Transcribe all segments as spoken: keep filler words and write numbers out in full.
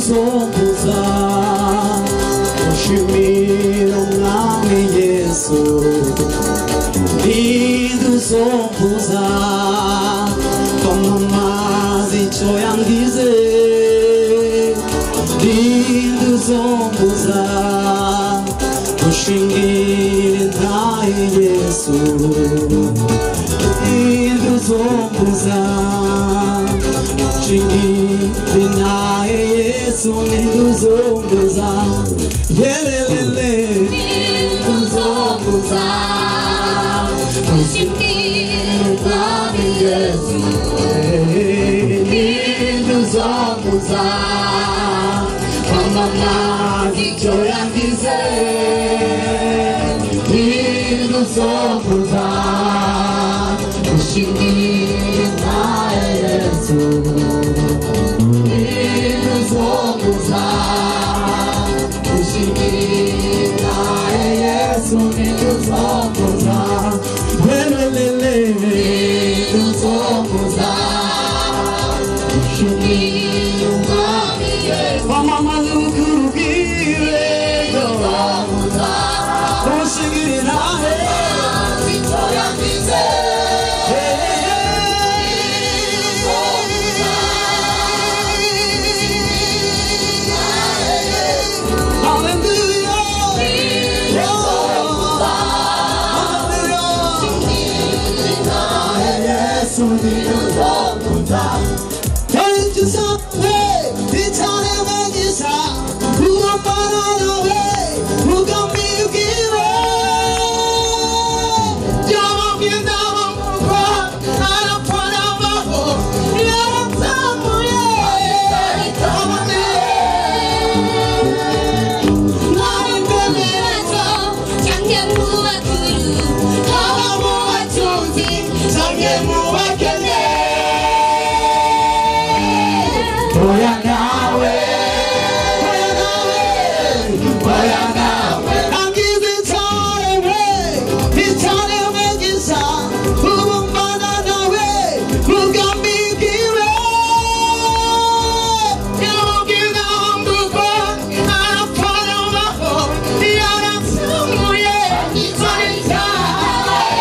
Niduzombuza gushimira umwami Yesu Niduzombuza kwamamaza icyo yangize Niduzombuza gushingira intahe Yesu Niduzombuza gushingira intahe Yesu Niduzombuza Yelelele Niduzombuza gushingira intahe Yesu Niduzombuza kwamamaza icyo yangize Niduzombuza gushingira intahe Yesu Niduzombuza gushingira intahe Yesu Niduzombuza Welelele Niduzombuza gushingira umwami Yesu kwamamaza ukubwire Niduzombuza gushingira intahe icyo yangize Niduzombuza Niduzombuza Itane magisa Ugambana nawe Ugambibwire Yamabwira wamukwa Arapana maho Yaratambuye Narimbemerezo Change muwakuru Haba muwatunzi Change muwakene Oya nawe Oya nawe Oya nawe Angize itarewe Itarewe gisa Ubumbana nawe Ugambibwire Yamubwira wambuka Arapana maho Yaratambuye Itaritawe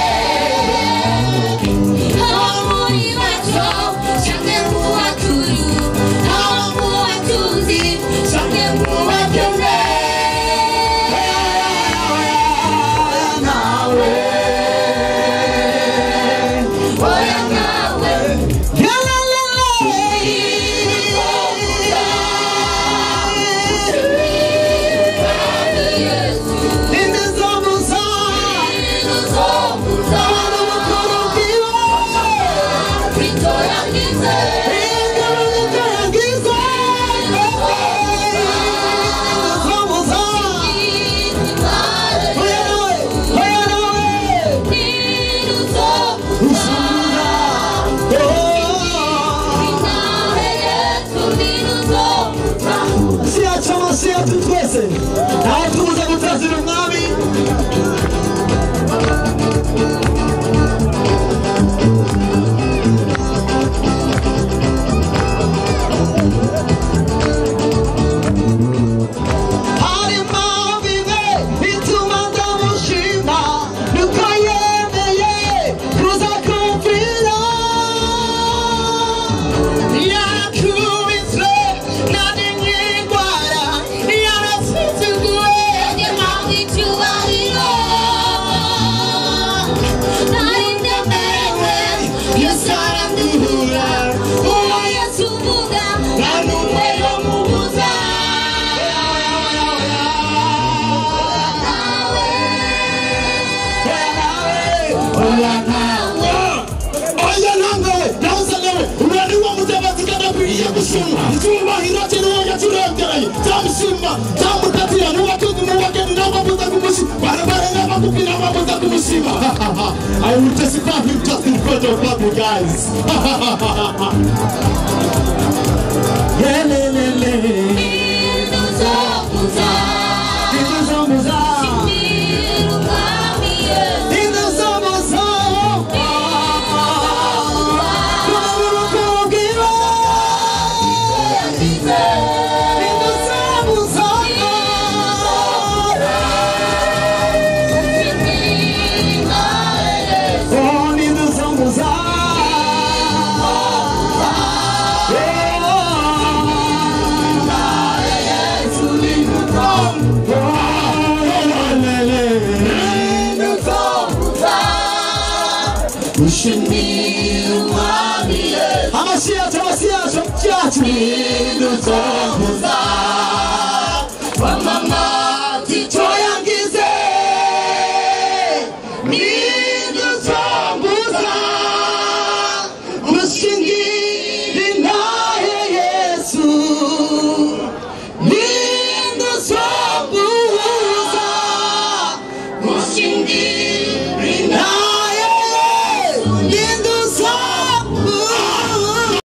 Hamuri bato Change muwakuru Haba muwatunzi Change muwakene Oya nawe Oya nawe Yalala Niduzombuza Niduzombuza Abantu bakuru icyo yangize Niduzombuza Oya nawe Oya nawe Niduzombuza Siacha masiatu twese Nawe tubuze gutazira umwami Hari mabibe bituma ndamushima Nuko yemeye kuza kumvira Yarakubiswe nari nk'indwara Yarasuzugwe ntihabwe icyubahiro Nari ndemerewe Yesu aranduhura Uwo Yesu uvuga nta n'umwe yomubuza Oya nawe Oya nawe Nahoze nawe Urani wa mutabazi kadakwiye gushimwa Icyubahiro cye niwo yakirengereye Cyamushima Cyamutatira Nuwatuzi muwageni n'amabuza kumushima Barabara n'amagufi n'amabuza kumushima I will testify him just in front of people guys Yelelele Niduzombuza Niduzombuza Niduzombuza Niduzombuza amasiyacu amasiyacu cyacu Indutomuza